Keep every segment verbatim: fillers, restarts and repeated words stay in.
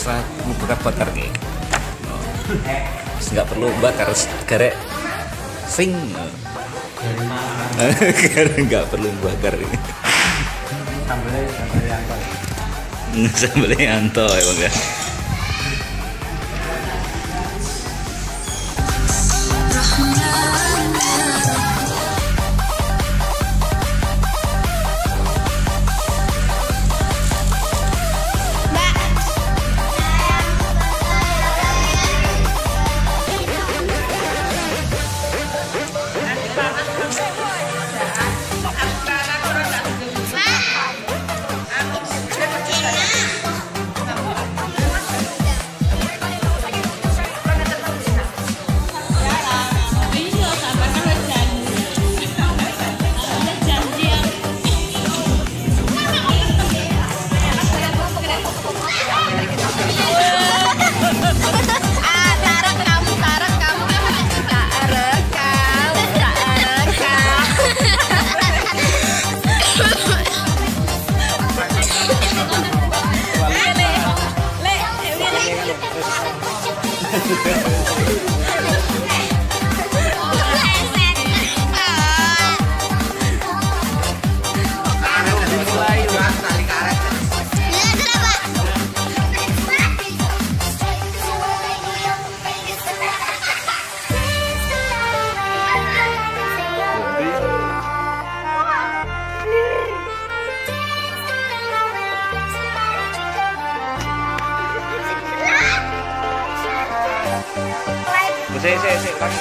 terserah mau bakar ke. Nggak perlu bakar garek sing. Karena nggak perlu bakar. Sambelnya sambelnya anto. Sambelnya anto ya bang ya. Saya saya saya lagi.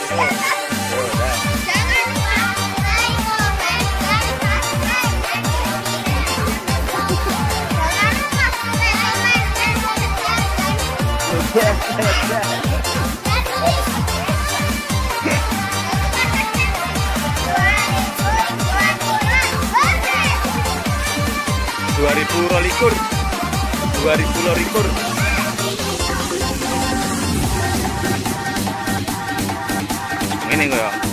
Dua ribu rolikur, dua ribu rolikur. Ini gue ya.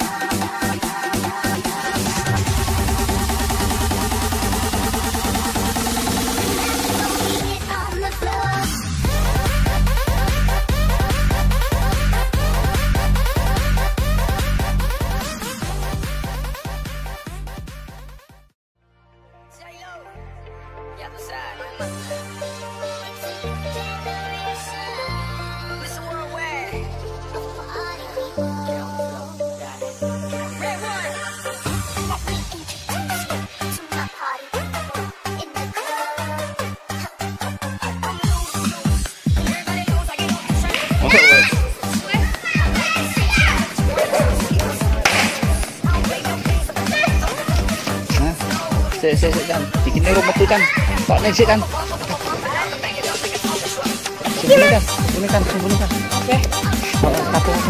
Saya saya kan bikin rumah tuh kan, Pak Nek kan. Sini kan, sini kan, sini kan. Oke. Satu satu.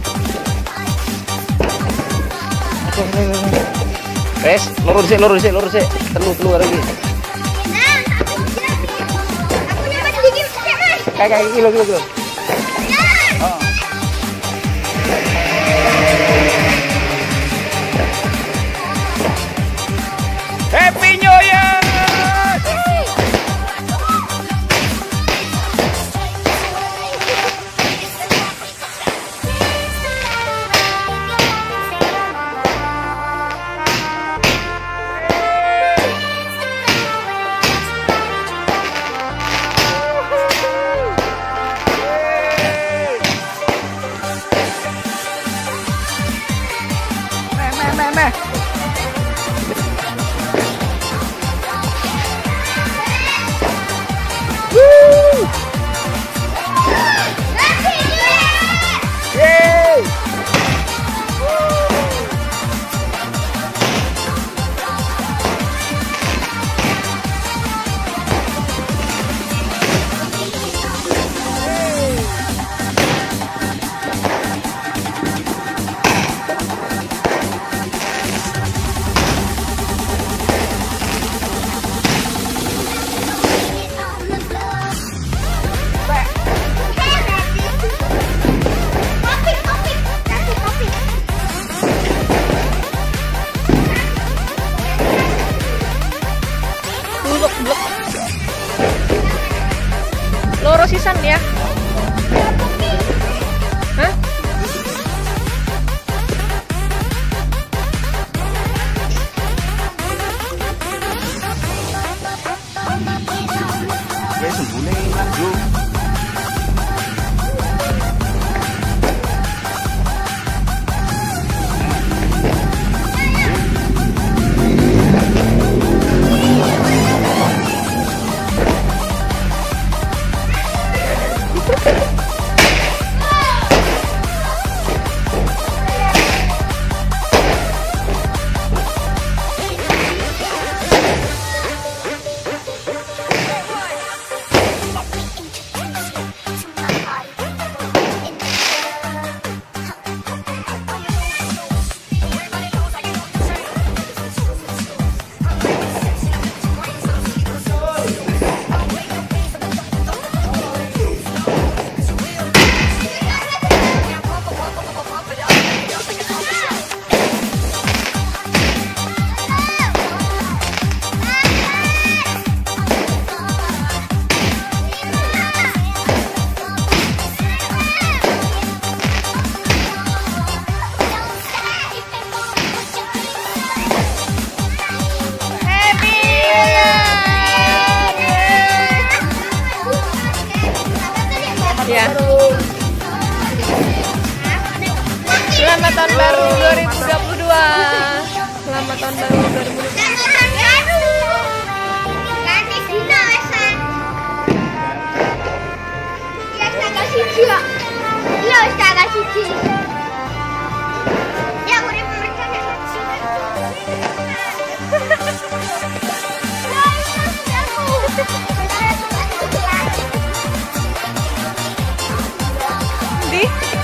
Oke, oke, oke. Res, lurus sih, lurus sih, lurus sih. Telu telu lagi. Nah, aku dapat sedikit. Kayak kayak kilo kilo kilo. Oh. Happy New Year! sisan ya. Hah? Kayak sembunyi lanjut. Ya. Selamat tahun baru dua ribu dua puluh dua. Selamat tahun baru dua ribu dua puluh dua. Ganti dina wesan. Ya tanggal siji kok. Iya wis tanggal siji. Ya urip mereka nek Di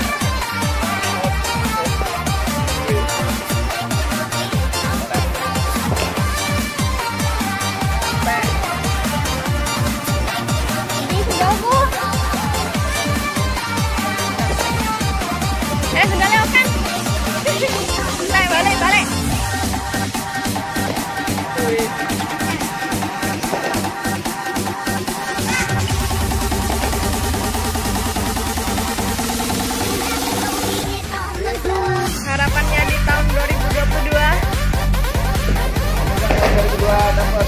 Eh, sudah lewat kan? Balik, balik, balik. Harapannya di tahun dua ribu dua puluh dua. dua ribu dua dapat.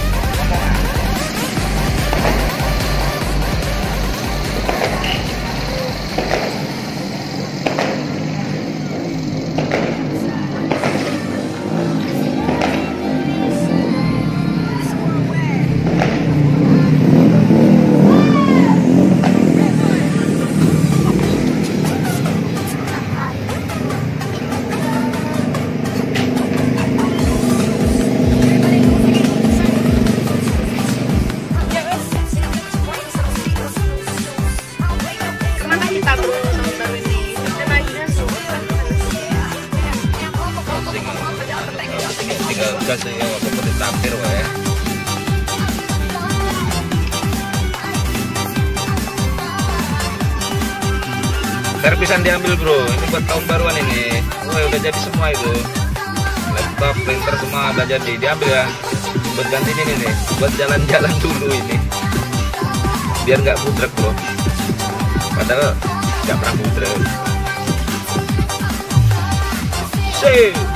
Kemana kita bro tahun baru ini? Kita naiknya Tinggal gas ya, waktu ditampir wae. Servisan diambil bro, ini buat tahun baruan ini. Wah udah jadi semua itu. Laptop, printer semua udah jadi, diambil ya. Buat ganti ini nih, buat jalan-jalan dulu ini. Biar nggak budrek bro. Padahal nggak pernah budrek. See.